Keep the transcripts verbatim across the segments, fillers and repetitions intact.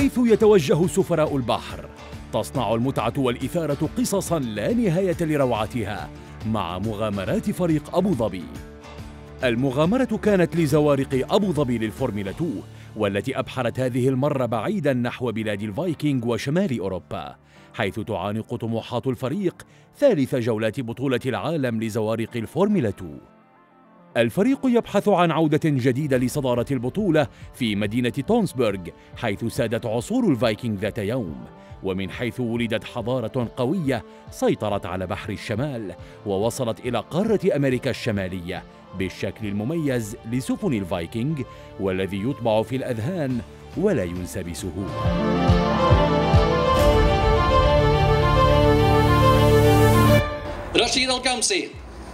حيث يتوجه سفراء البحر، تصنع المتعة والإثارة قصصاً لا نهاية لروعتها مع مغامرات فريق أبو ظبي. المغامرة كانت لزوارق أبو ظبي للفورمولا اثنين، والتي أبحرت هذه المرة بعيداً نحو بلاد الفايكنج وشمال أوروبا، حيث تعانق طموحات الفريق ثالث جولات بطولة العالم لزوارق الفورمولا اثنين. الفريق يبحث عن عودة جديدة لصدارة البطولة في مدينة تونسبرغ، حيث سادت عصور الفايكنج ذات يوم، ومن حيث ولدت حضارة قوية سيطرت على بحر الشمال ووصلت إلى قارة أمريكا الشمالية بالشكل المميز لسفن الفايكنج، والذي يطبع في الأذهان ولا ينسى بسهولة. رشيد القمصي.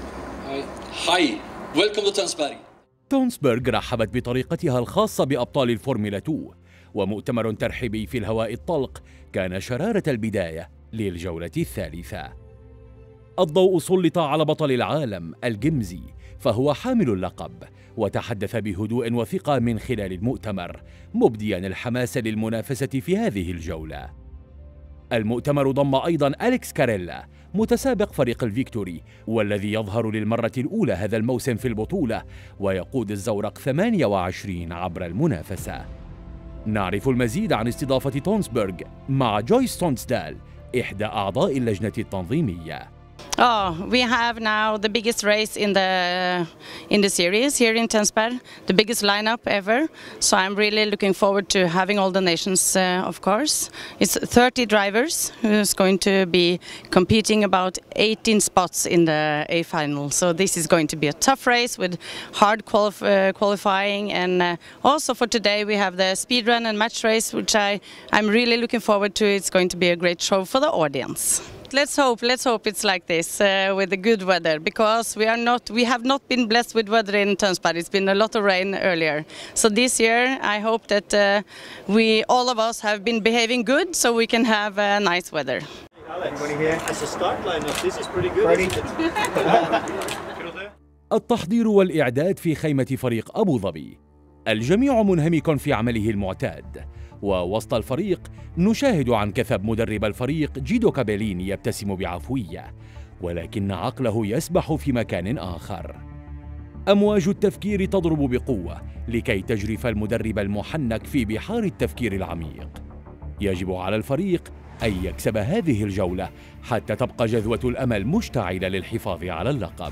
هاي، ويلكم تو تونسبرغ. تونسبرغ رحبت بطريقتها الخاصة بأبطال الفورمولا اثنين، ومؤتمر ترحيبي في الهواء الطلق كان شرارة البداية للجولة الثالثة. الضوء سلط على بطل العالم الجمزي، فهو حامل اللقب، وتحدث بهدوء وثقة من خلال المؤتمر، مبدياً الحماس للمنافسة في هذه الجولة. المؤتمر ضم أيضاً أليكس كاريلا متسابق فريق الفيكتوري، والذي يظهر للمرة الأولى هذا الموسم في البطولة ويقود الزورق ثمانية وعشرين عبر المنافسة. نعرف المزيد عن استضافة تونسبرغ مع جويس تونسدال، إحدى أعضاء اللجنة التنظيمية. Oh, we have now the biggest race in the in the series here in Tønsberg, the biggest lineup ever. So I'm really looking forward to having all the nations, uh, of course. It's thirty drivers who's going to be competing about eighteen spots in the A final. So this is going to be a tough race with hard qualif uh, qualifying, and uh, also for today we have the speed run and match race, which I I'm really looking forward to. It's going to be a great show for the audience. Let's hope, let's hope it's like this uh, with the good weather, because we are not, we have not been blessed with weather in Tønsberg. It's been a lot of rain earlier. So this year, I hope that uh, we, all of us, have been behaving good, so we can have uh, nice weather. Alex, as a start lineup, this is pretty good, isn't it? التحضير والإعداد في خيمة فريق أبو ظبي. الجميع منهمك في عمله المعتاد، ووسط الفريق نشاهد عن كثب مدرب الفريق جيدو كابيليني يبتسم بعفوية، ولكن عقله يسبح في مكان آخر. أمواج التفكير تضرب بقوة لكي تجرف المدرب المحنك في بحار التفكير العميق. يجب على الفريق أن يكسب هذه الجولة حتى تبقى جذوة الأمل مشتعلة للحفاظ على اللقب.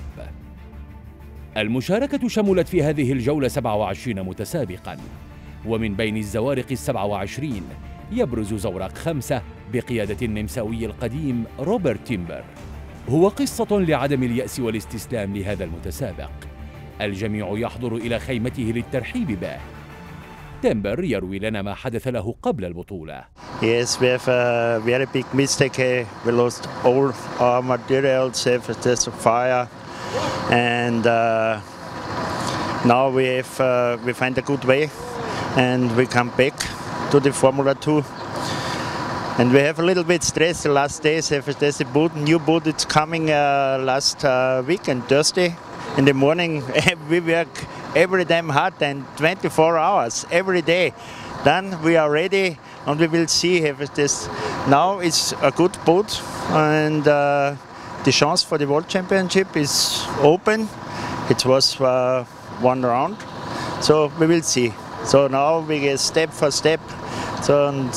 المشاركة شملت في هذه الجولة سبعة وعشرين متسابقاً، ومن بين الزوارق السبعة وعشرين يبرز زورق خمسة بقيادة النمساوي القديم روبرت تيمبر. هو قصة لعدم اليأس والاستسلام لهذا المتسابق. الجميع يحضر إلى خيمته للترحيب به. تيمبر يروي لنا ما حدث له قبل البطولة. Yes, we have a very big mistake. We lost all our materials, there's a fire, and uh, now we have uh, we find a good way. And we come back to the Formula two, and we have a little bit stress the last days. There's a boot, new boot, it's coming uh, last uh, week and Thursday in the morning. We work every time hard and twenty-four hours every day. Then we are ready, and we will see if this. Now it's a good boat, and uh, the chance for the World Championship is open. It was uh, one round, so we will see. So now we get step for step. So and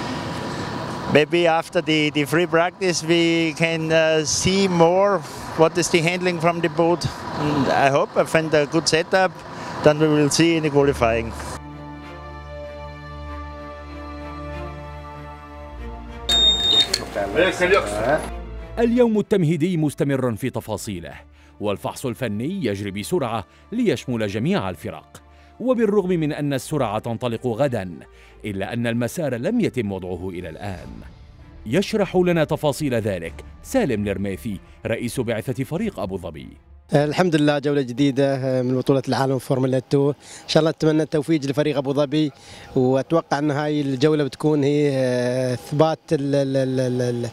maybe after the, the free practice we can uh, see more what is the handling from the boat. And I hope I find a good setup. Then we will see in the qualifying. اليوم التمهيدي مستمر في تفاصيله، والفحص الفني يجري بسرعة ليشمل جميع الفرق. وبالرغم من أن السرعة تنطلق غداً، إلا أن المسار لم يتم وضعه إلى الآن. يشرح لنا تفاصيل ذلك سالم الرميثي رئيس بعثة فريق أبو ظبي. الحمد لله، جولة جديدة من بطولة العالم فورمولا اثنين. إن شاء الله أتمنى التوفيق لفريق أبو ظبي، وأتوقع أن هاي الجولة بتكون هي إثبات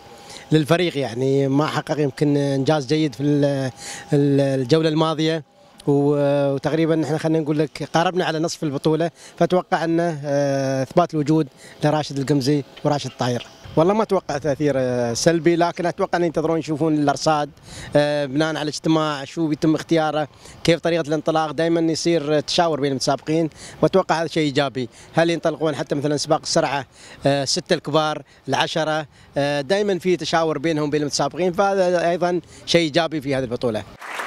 للفريق، يعني ما حقق يمكن إنجاز جيد في الجولة الماضية، وتقريبا احنا خلينا نقول لك قاربنا على نصف البطوله، فاتوقع انه اثبات الوجود لراشد القمزي وراشد الطاير. والله ما اتوقع تاثير سلبي، لكن اتوقع ان ينتظرون يشوفون الارصاد بناء على الاجتماع، شو بيتم اختياره، كيف طريقه الانطلاق. دائما يصير تشاور بين المتسابقين، واتوقع هذا شيء ايجابي. هل ينطلقون حتى مثلا سباق السرعه سته الكبار العشره، دائما في تشاور بينهم بين المتسابقين، فهذا ايضا شيء ايجابي في هذه البطوله.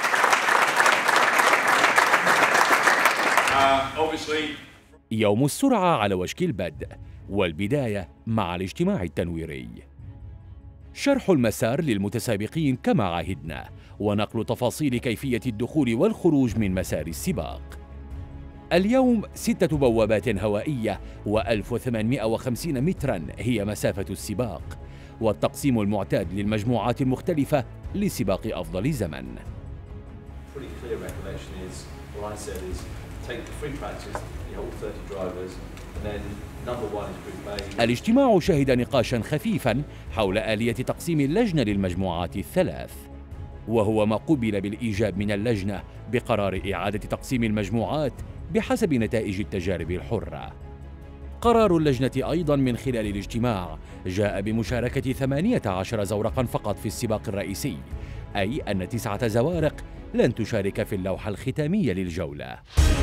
يوم السرعة على وشك البدء، والبداية مع الاجتماع التنويري. شرح المسار للمتسابقين كما عهدنا، ونقل تفاصيل كيفية الدخول والخروج من مسار السباق. اليوم ستة بوابات هوائية وألف وثمانمئة وخمسين متراً هي مسافة السباق، والتقسيم المعتاد للمجموعات المختلفة لسباق أفضل زمن. الاجتماع شهد نقاشا خفيفا حول آلية تقسيم اللجنة للمجموعات الثلاث، وهو ما قُبل بالإيجاب من اللجنة بقرار إعادة تقسيم المجموعات بحسب نتائج التجارب الحرة. قرار اللجنة أيضا من خلال الاجتماع جاء بمشاركة ثمانية عشر زورقا فقط في السباق الرئيسي، أي أن تسعة زوارق لن تشارك في اللوحة الختامية للجولة.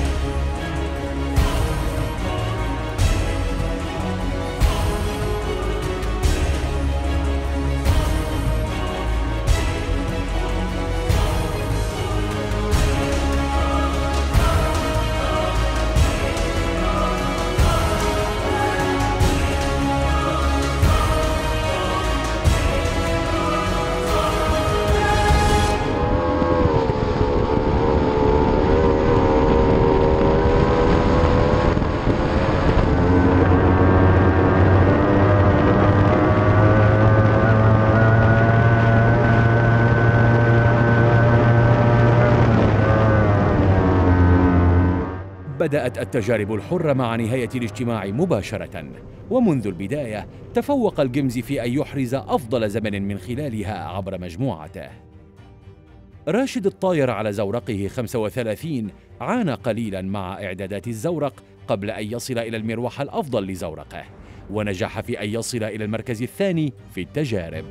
بدأت التجارب الحرة مع نهاية الاجتماع مباشرة، ومنذ البداية تفوق القمزي في أن يحرز أفضل زمن من خلالها عبر مجموعته. راشد الطاير على زورقه خمسة وثلاثين عانى قليلا مع إعدادات الزورق قبل أن يصل إلى المروح الأفضل لزورقه، ونجح في أن يصل إلى المركز الثاني في التجارب.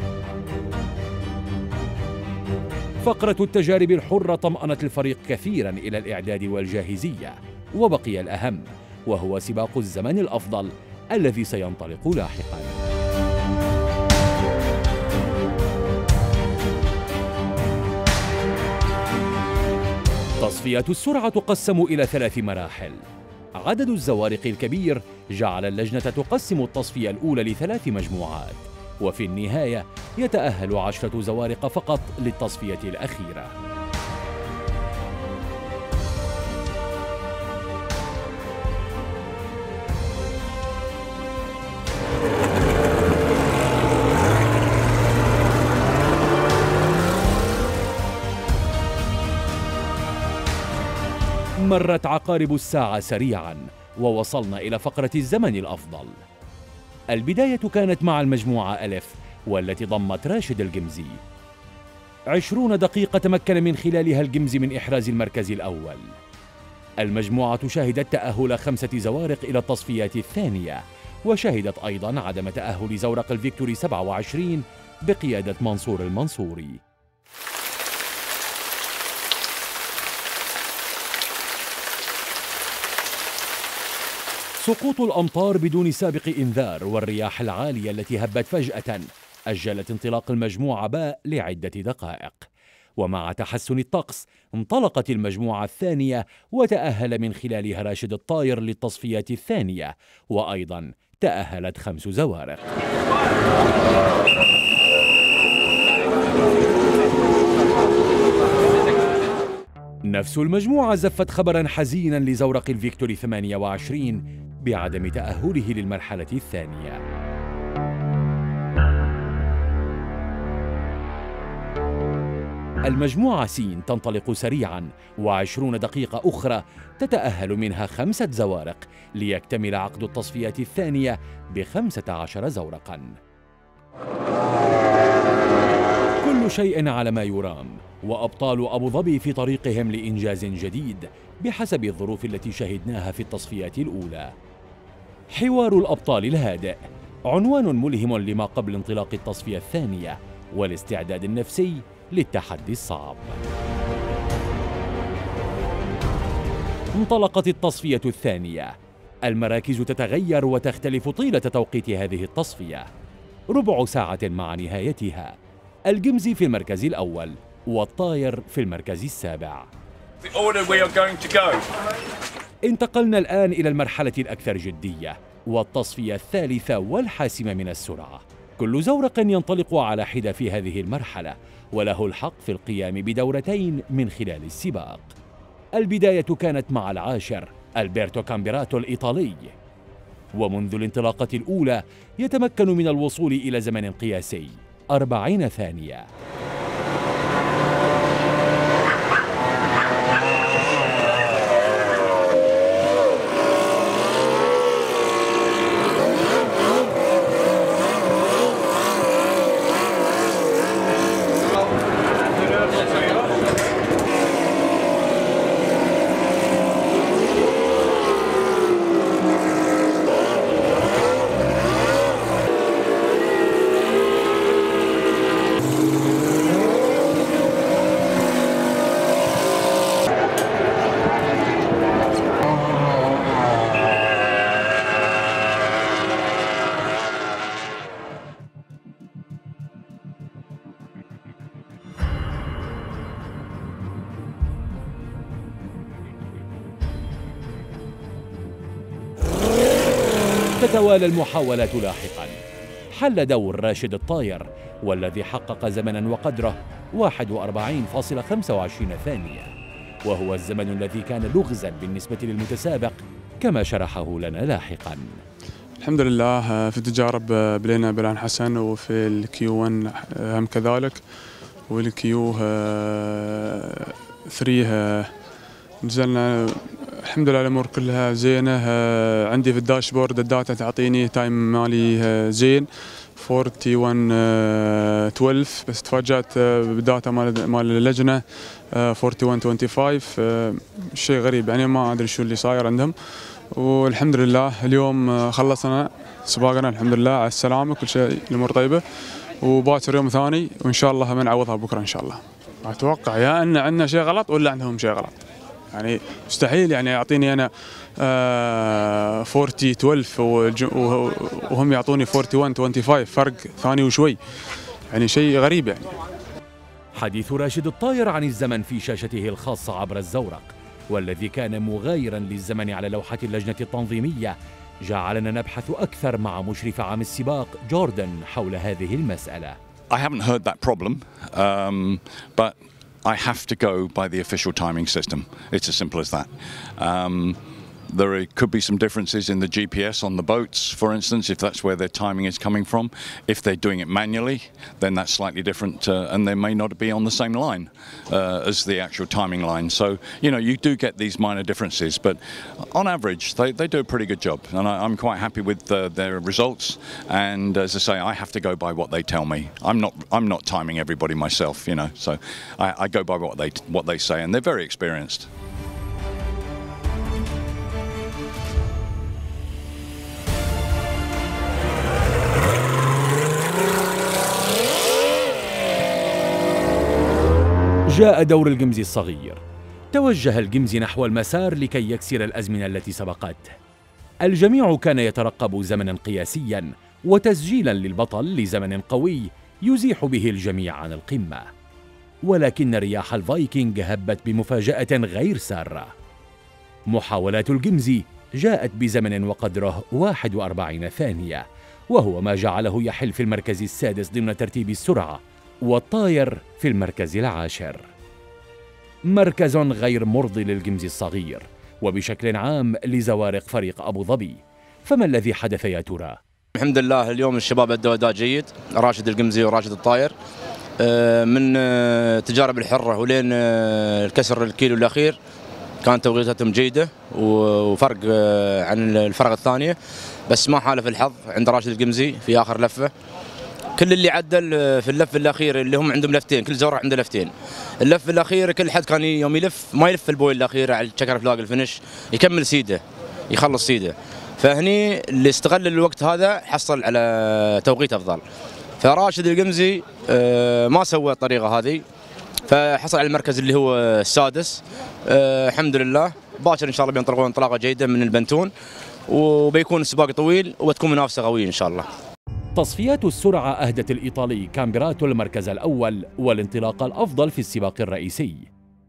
فقرة التجارب الحرة طمأنت الفريق كثيراً إلى الإعداد والجاهزية، وبقي الأهم وهو سباق الزمن الأفضل الذي سينطلق لاحقاً. تصفية السرعة تقسم إلى ثلاث مراحل. عدد الزوارق الكبير جعل اللجنة تقسم التصفية الأولى لثلاث مجموعات، وفي النهاية يتأهل عشرة زوارق فقط للتصفية الأخيرة. مرت عقارب الساعة سريعاً، ووصلنا إلى فقرة الزمن الأفضل. البداية كانت مع المجموعة ألف، والتي ضمت راشد القمزي. عشرون دقيقة تمكن من خلالها القمزي من إحراز المركز الأول. المجموعة شهدت تأهل خمسة زوارق إلى التصفيات الثانية، وشهدت أيضاً عدم تأهل زورق الفيكتوري سبعة وعشرين بقيادة منصور المنصوري. سقوط الأمطار بدون سابق إنذار والرياح العالية التي هبت فجأة أجلت انطلاق المجموعة باء لعدة دقائق، ومع تحسن الطقس انطلقت المجموعة الثانية وتأهل من خلالها راشد الطاير للتصفيات الثانية، وأيضا تأهلت خمس زوارق. نفس المجموعة زفت خبرا حزينا لزورق الفيكتوري ثمانية وعشرين بعدم تأهله للمرحلة الثانية. المجموعة سين تنطلق سريعاً، وعشرون دقيقة أخرى تتأهل منها خمسة زوارق ليكتمل عقد التصفيات الثانية بخمسة عشر زورقاً. كل كل شيء على ما يرام، وأبطال أبو ظبي في طريقهم لإنجاز جديد بحسب الظروف التي شهدناها في التصفيات الأولى. حوار الأبطال الهادئ عنوان ملهم لما قبل انطلاق التصفية الثانية والاستعداد النفسي للتحدي الصعب. انطلقت التصفية الثانية، المراكز تتغير وتختلف طيلة توقيت هذه التصفية، ربع ساعة مع نهايتها. الجمزي في المركز الأول والطاير في المركز السابع. انتقلنا الآن إلى المرحلة الأكثر جدية والتصفية الثالثة والحاسمة من السرعة. كل زورق ينطلق على حدة في هذه المرحلة وله الحق في القيام بدورتين من خلال السباق. البداية كانت مع العاشر ألبرتو كامبيراتو الإيطالي، ومنذ الانطلاقة الأولى يتمكن من الوصول إلى زمن قياسي أربعين ثانية. تتوالى المحاولات لاحقا. حل دور راشد الطاير والذي حقق زمنا وقدره واحد وأربعين فاصلة خمسة وعشرين ثانية، وهو الزمن الذي كان لغزا بالنسبة للمتسابق كما شرحه لنا لاحقا. الحمد لله في التجارب بلينا بلان حسن، وفي الكيو واحد هم كذلك، والكيو ثلاثة نزلنا الحمد لله. الامور كلها زينه. عندي في الداشبورد الداتا تعطيني تايم مالي زين واحد وأربعين اثنا عشر، بس تفاجأت بالداتا مال مال اللجنه واحد وأربعين خمسة وعشرين. شيء غريب يعني، ما ادري شو اللي صاير عندهم. والحمد لله اليوم خلصنا سباقنا الحمد لله على السلامه، كل شيء الامور طيبه، وباكر يوم ثاني وان شاء الله بنعوضها بكره ان شاء الله. اتوقع يا ان عندنا شيء غلط ولا عندهم شيء غلط، يعني مستحيل يعني يعطيني انا آه أربعين اثنا عشر وهم يعطوني واحد وأربعين خمسة وعشرين، فرق ثاني وشوي، يعني شيء غريب يعني. حديث راشد الطاير عن الزمن في شاشته الخاصة عبر الزورق، والذي كان مغايرا للزمن على لوحة اللجنة التنظيمية، جعلنا نبحث أكثر مع مشرف عام السباق جوردن حول هذه المسألة. I haven't heard that problem, um, but I have to go by the official timing system. It's as simple as that. Um, There could be some differences in the G P S on the boats, for instance, if that's where their timing is coming from. If they're doing it manually, then that's slightly different, uh, and they may not be on the same line uh, as the actual timing line. So, you know, you do get these minor differences, but on average, they, they do a pretty good job, and I, I'm quite happy with uh, their results. And as I say, I have to go by what they tell me. I'm not, I'm not timing everybody myself, you know, so I, I go by what they, what they say, and they're very experienced. جاء دور الجمزي الصغير. توجه الجمزي نحو المسار لكي يكسر الأزمنة التي سبقته. الجميع كان يترقب زمنا قياسيا وتسجيلا للبطل لزمن قوي يزيح به الجميع عن القمة، ولكن رياح الفايكنج هبت بمفاجأة غير سارة. محاولات الجمزي جاءت بزمن وقدره واحد وأربعين ثانية، وهو ما جعله يحل في المركز السادس ضمن ترتيب السرعة، والطاير في المركز العاشر. مركز غير مرضي للجمزي الصغير وبشكل عام لزوارق فريق أبو ظبي. فما الذي حدث يا ترى؟ الحمد لله اليوم الشباب أدوا أداء جيد، راشد الجمزي وراشد الطاير من تجارب الحرة ولين الكسر الكيلو الأخير كانت توقيتاتهم جيدة وفرق عن الفرق الثانية، بس ما حالف الحظ عند راشد الجمزي في آخر لفة كل اللي عدل في اللف الاخير اللي هم عندهم لفتين، كل زوار عنده لفتين. اللف الاخير كل حد كان يوم يلف ما يلف البوي الاخير على الشكر فلاج الفينش، يكمل سيده يخلص سيده. فهني اللي استغل الوقت هذا حصل على توقيت افضل. فراشد القمزي ما سوى الطريقه هذه، فحصل على المركز اللي هو السادس. الحمد لله باكر ان شاء الله بينطلقون انطلاقه جيده من البنتون، وبيكون السباق طويل وتكون منافسه قويه ان شاء الله. تصفيات السرعة أهدت الإيطالي كامبيراتو المركز الأول والانطلاق الأفضل في السباق الرئيسي.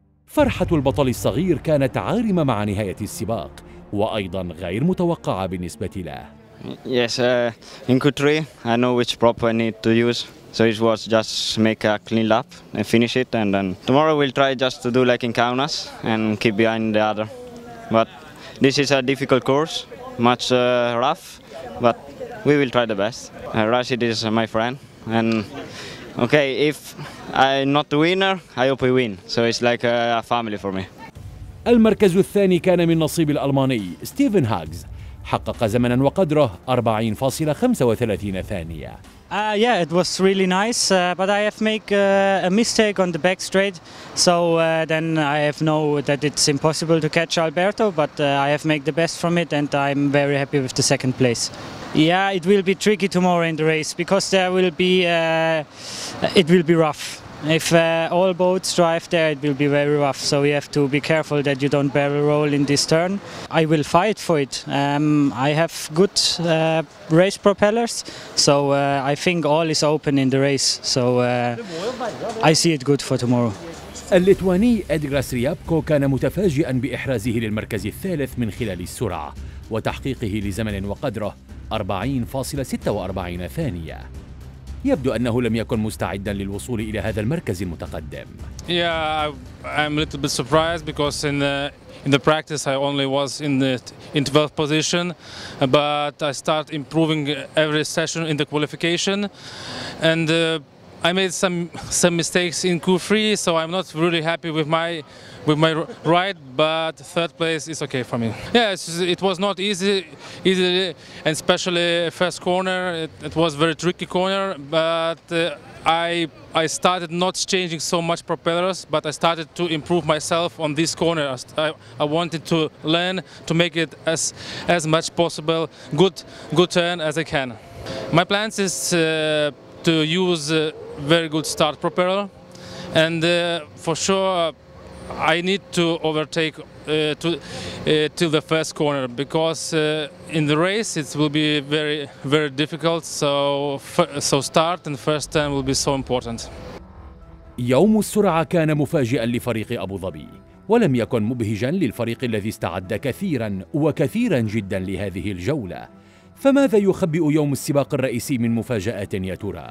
فرحة البطل الصغير كانت عارمة مع نهاية السباق، وأيضا غير متوقعة بالنسبة له. Yes, uh, in Q three I know which prop I need to use, so it was just make a clean lap and finish it, and then tomorrow we'll try just to do like in Kaunas and keep behind the other. But this is a difficult course, much uh, rough, but we will try the best. Uh, Rashid is uh, my friend, and okay, if I'm not the winner, I hope we win. So it's like a, a family for me. المركز الثاني كان من نصيب الألماني ستيفن هاغز، حقق زمنا وقدره أربعين فاصلة خمسة وثلاثين ثانية. Uh, yeah, it was really nice, uh, but I have made uh, a mistake on the back straight, so uh, then I have know that it's impossible to catch Alberto, but uh, I have made the best from it, and I'm very happy with the second place. Yeah, it will be tricky tomorrow in the race because there will be, uh, it will be rough. If uh, all boats drive there, it will be very rough, so you have to be careful that you don't barrel roll in this turn. I will fight for it. Um, I have good uh, race propellers, so uh, I think all is open in the race, so uh, I see it good for tomorrow. الليتواني إدغاس ريابكو كان متفاجئا بإحرازه للمركز الثالث من خلال السرعة وتحقيقه لزمن وقدره أربعين فاصلة ستة وأربعين ثانية. يبدو أنه لم يكن مستعدا للوصول إلى هذا المركز المتقدم. Yeah, I'm a little bit surprised because in the in the practice I only was in the in twelfth position, but I start improving every session in the qualification, and uh, I made some some mistakes in Q three, so I'm not really happy with my with my ride, but third place is okay for me. Yeah, it's, it was not easy, easy, and especially first corner. It, it was very tricky corner, but uh, I I started not changing so much propellers, but I started to improve myself on this corner. I, I wanted to learn to make it as as much possible good good turn as I can. My plans is uh, to use a very good start propeller, and uh, for sure. I need to overtake uh, to uh, till the first corner because uh, in the race it will be very very difficult. So so start and first turn will be so important. يوم السرعة كان مفاجئا لفريق أبو ظبي، ولم يكن مبهجا للفريق الذي استعد كثيرا وكثيرا جدا لهذه الجولة. فماذا يخبئ يوم السباق الرئيسي من مفاجآت يا ترى؟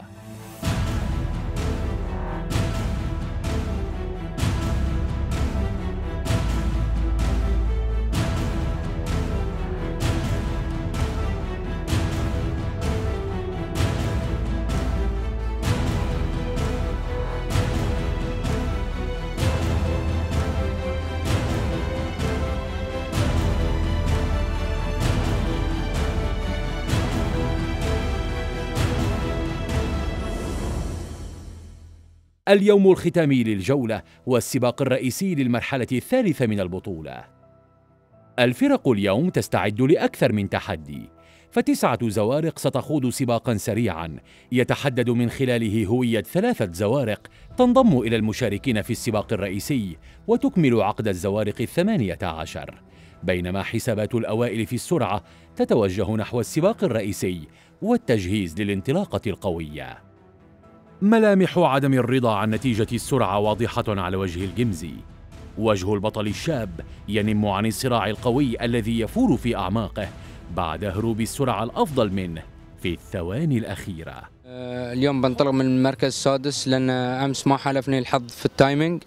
اليوم الختامي للجولة والسباق الرئيسي للمرحلة الثالثة من البطولة. الفرق اليوم تستعد لأكثر من تحدي، فتسعة زوارق ستخوض سباقا سريعا يتحدد من خلاله هوية ثلاثة زوارق تنضم إلى المشاركين في السباق الرئيسي وتكمل عقد الزوارق الثمانية عشر، بينما حسابات الأوائل في السرعة تتوجه نحو السباق الرئيسي والتجهيز للانطلاقة القوية. ملامح عدم الرضا عن نتيجة السرعة واضحة على وجه القمزي. وجه البطل الشاب ينم عن الصراع القوي الذي يفور في أعماقه بعد هروب السرعة الأفضل منه في الثواني الأخيرة. اليوم بنطلق من المركز السادس لأن أمس ما حالفني الحظ في التايمينج،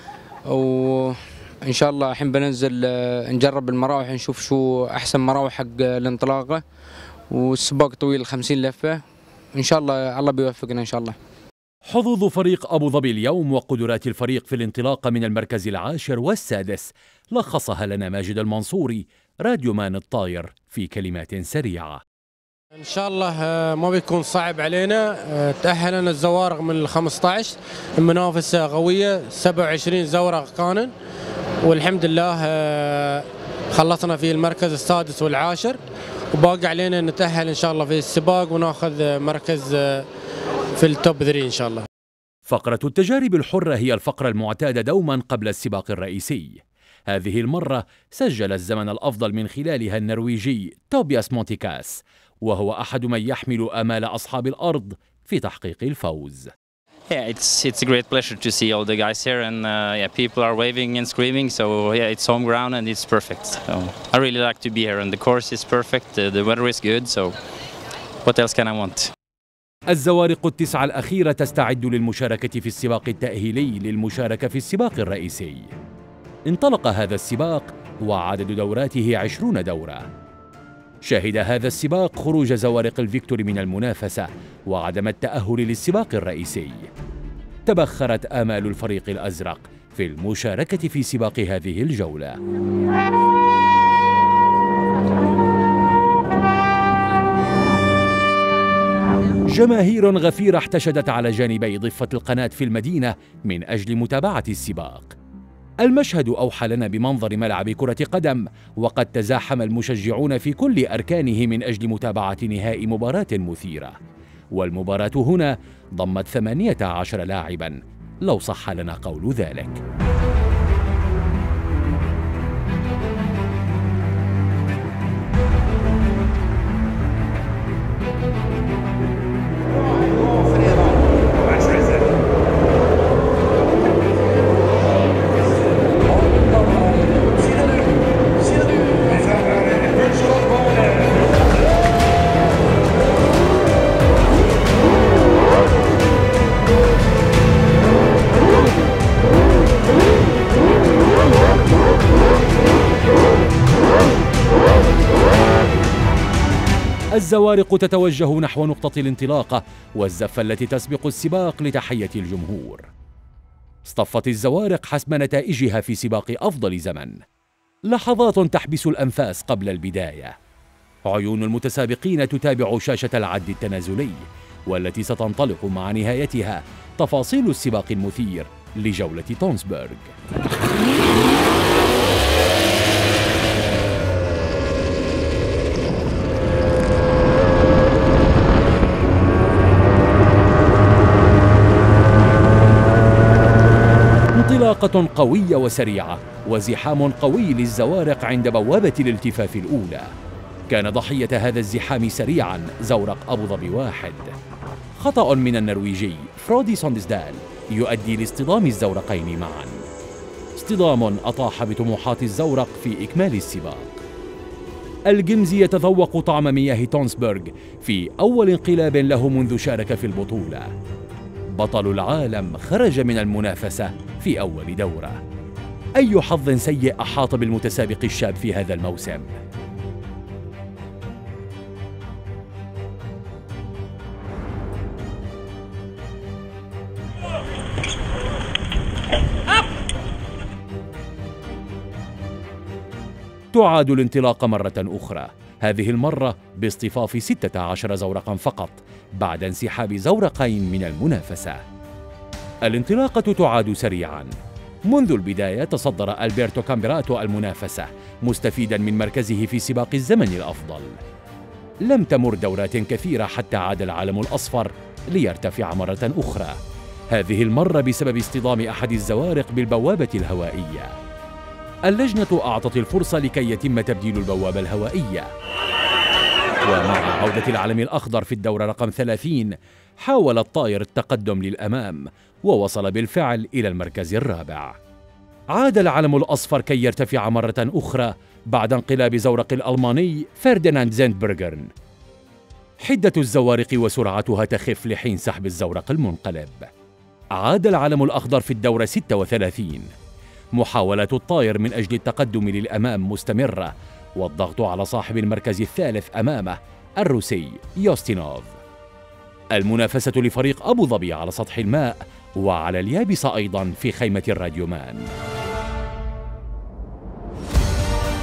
وإن شاء الله الحين بننزل نجرب المراوح نشوف شو أحسن مراوح حق الانطلاقة، والسباق طويل خمسين لفة إن شاء الله الله بيوفقنا إن شاء الله. حظوظ فريق أبو ظبي اليوم وقدرات الفريق في الانطلاق من المركز العاشر والسادس لخصها لنا ماجد المنصوري، راديو مان الطاير، في كلمات سريعة. ان شاء الله ما بيكون صعب علينا. تأهلنا الزوارق من ال خمسة عشر، المنافسة قوية، سبعة وعشرين زورق كانن، والحمد لله خلصنا في المركز السادس والعاشر، وباقي علينا نتأهل ان شاء الله في السباق وناخذ مركز في التوب ثلاثة ان شاء الله. فقرة التجارب الحرة هي الفقرة المعتادة دوما قبل السباق الرئيسي. هذه المرة سجل الزمن الأفضل من خلالها النرويجي توبياس مونتيكاس، وهو أحد من يحمل آمال أصحاب الأرض في تحقيق الفوز. Yeah, it's it's a great pleasure to see all the guys here, and uh, yeah, people are waving and screaming. So yeah, it's home ground and it's perfect. So I really like to be here, and the course is perfect. Uh, the weather is good. So what else can I want? الزوارق التسعة الأخيرة تستعد للمشاركة في السباق التأهيلي للمشاركة في السباق الرئيسي. انطلق هذا السباق وعدد دوراته عشرون دورة. شهد هذا السباق خروج زوارق الفيكتور من المنافسة وعدم التأهل للسباق الرئيسي. تبخرت آمال الفريق الأزرق في المشاركة في سباق هذه الجولة. جماهير غفيرة احتشدت على جانبي ضفة القناة في المدينة من أجل متابعة السباق. المشهد أوحى لنا بمنظر ملعب كرة قدم، وقد تزاحم المشجعون في كل أركانه من أجل متابعة نهائي مباراة مثيرة. والمباراة هنا ضمت ثمانية عشر لاعباً لو صح لنا قول ذلك. الزوارق تتوجه نحو نقطة الانطلاقة والزفة التي تسبق السباق لتحية الجمهور. اصطفت الزوارق حسب نتائجها في سباق أفضل زمن. لحظات تحبس الأنفاس قبل البداية. عيون المتسابقين تتابع شاشة العد التنازلي والتي ستنطلق مع نهايتها تفاصيل السباق المثير لجولة تونسبرغ. انطلاقة قوية وسريعة وزحام قوي للزوارق عند بوابة الالتفاف الأولى. كان ضحية هذا الزحام سريعا زورق أبو ظبي واحد. خطأ من النرويجي فرودي سوندسدال يؤدي لاصطدام الزورقين معا. اصطدام أطاح بطموحات الزورق في إكمال السباق. الجمزي يتذوق طعم مياه تونسبرغ في أول انقلاب له منذ شارك في البطولة. بطل العالم خرج من المنافسة في أول دورة. أي حظ سيء أحاط بالمتسابق الشاب في هذا الموسم. تعاد الانطلاقة مرة أخرى، هذه المرة باصطفاف ستة عشر زورقا فقط بعد انسحاب زورقين من المنافسة. الانطلاقة تعاد سريعا. منذ البداية تصدر ألبرتو كامبيراتو المنافسة مستفيدا من مركزه في سباق الزمن الأفضل. لم تمر دورات كثيرة حتى عاد العلم الأصفر ليرتفع مرة أخرى، هذه المرة بسبب اصطدام أحد الزوارق بالبوابة الهوائية. اللجنة أعطت الفرصة لكي يتم تبديل البوابة الهوائية. ومع عودة العلم الأخضر في الدورة رقم ثلاثين حاول الطائر التقدم للأمام ووصل بالفعل إلى المركز الرابع. عاد العلم الأصفر كي يرتفع مرة أخرى بعد انقلاب زورق الألماني فرديناند زيندبرغرن. حدة الزوارق وسرعتها تخف لحين سحب الزورق المنقلب. عاد العلم الأخضر في الدورة ستة وثلاثين. محاولة الطائر من أجل التقدم للأمام مستمرة، والضغط على صاحب المركز الثالث أمامه الروسي يوستينوف. المنافسة لفريق أبو ظبي على سطح الماء وعلى اليابس أيضا في خيمة الراديومان.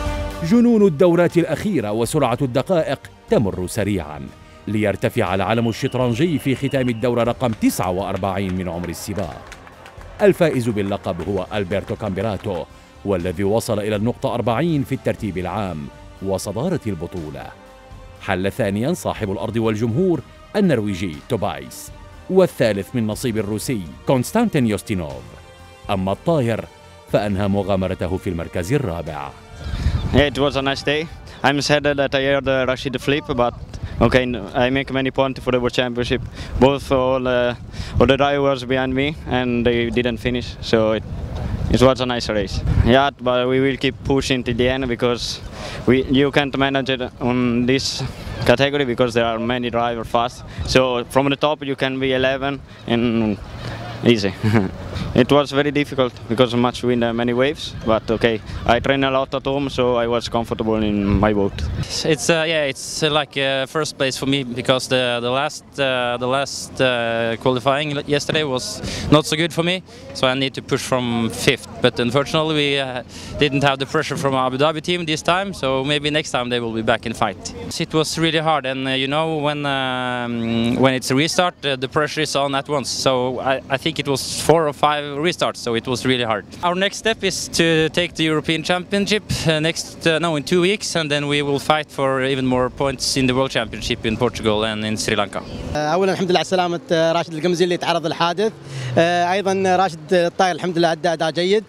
جنون الدورات الأخيرة وسرعة الدقائق تمر سريعاً ليرتفع العلم الشطرنجي في ختام الدورة رقم تسعة وأربعين من عمر السباق. الفائز باللقب هو ألبرتو كامبيراتو، والذي وصل إلى النقطة أربعين في الترتيب العام وصدارة البطولة. حل ثانياً صاحب الأرض والجمهور النرويجي توبايس، والثالث من نصيب الروسي كونستانتين يوستينوف. أما الطاير فأنهى مغامرته في المركز الرابع. Yeah, it was a nice day. I'm sad that I heard uh, Rashid flip, but okay, I make many points for the World Championship. Both all, uh, all the drivers behind me, and they didn't finish, so it, it was a nice race. Yeah, but we will keep pushing till the end because we you can't manage it on this category because there are many drivers fast. So from the top you can be eleven and easy. It was very difficult because much wind and many waves, but okay, I train a lot at home, so I was comfortable in my boat. It's uh, yeah, it's uh, like uh, first place for me because the the last uh, the last uh, qualifying yesterday was not so good for me, so I need to push from fifth. But unfortunately, we uh, didn't have the pressure from Abu Dhabi team this time, so maybe next time they will be back in fight. It was really hard, and uh, you know when um, when it's a restart, uh, the pressure is on at once. So I, I think it was four or five restarts, so it was really hard. Our next step is to take the European Championship uh, next uh, no in two weeks, and then we will fight for even more points in the World Championship in Portugal and in Sri Lanka. اولا الحمد لله على سلامه راشد القمزي اللي تعرض للحادث. ايضا راشد الطاير الحمد لله ادى اداء جيد،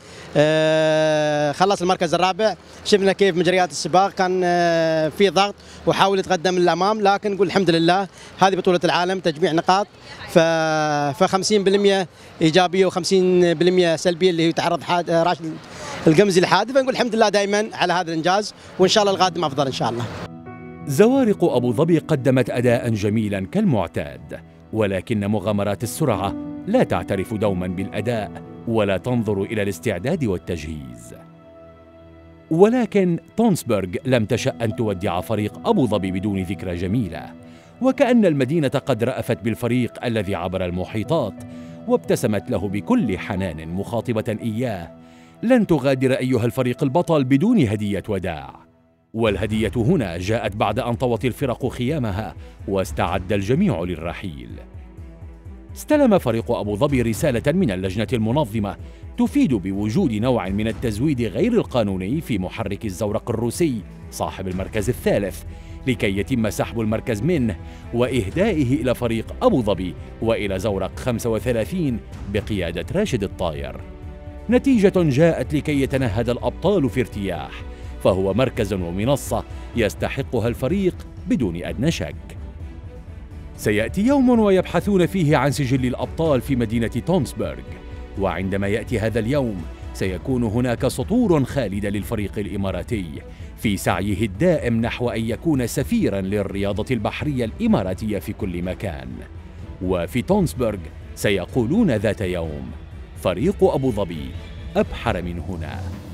خلص المركز الرابع. شفنا كيف مجريات السباق كان في ضغط وحاول يتقدم للامام، لكن نقول الحمد لله هذه بطوله العالم تجميع نقاط، ف خمسين بالمئة ايجابيه وخمسين بالمئة سلبيه اللي هي تعرض راشد القمزي للحادث. فنقول الحمد لله دائما على هذا الانجاز، وان شاء الله القادم افضل ان شاء الله. زوارق أبو ظبي قدمت أداء جميلا كالمعتاد، ولكن مغامرات السرعة لا تعترف دوما بالأداء ولا تنظر إلى الاستعداد والتجهيز. ولكن تونسبرغ لم تشأ أن تودع فريق أبو ظبي بدون ذكرى جميلة، وكأن المدينة قد رأفت بالفريق الذي عبر المحيطات وابتسمت له بكل حنان مخاطبة إياه: لن تغادر أيها الفريق البطل بدون هدية وداع. والهدية هنا جاءت بعد أن طوت الفرق خيامها واستعد الجميع للرحيل. استلم فريق أبو ظبي رسالة من اللجنة المنظمة تفيد بوجود نوع من التزويد غير القانوني في محرك الزورق الروسي صاحب المركز الثالث، لكي يتم سحب المركز منه وإهدائه إلى فريق أبو ظبي وإلى زورق خمسة وثلاثين بقيادة راشد الطاير. نتيجة جاءت لكي يتنهد الأبطال في ارتياح، فهو مركز ومنصة يستحقها الفريق بدون أدنى شك. سيأتي يوم ويبحثون فيه عن سجل الأبطال في مدينة تونسبرغ، وعندما يأتي هذا اليوم سيكون هناك سطور خالدة للفريق الإماراتي في سعيه الدائم نحو أن يكون سفيراً للرياضة البحرية الإماراتية في كل مكان. وفي تونسبرغ سيقولون ذات يوم: فريق أبو ظبي أبحر من هنا.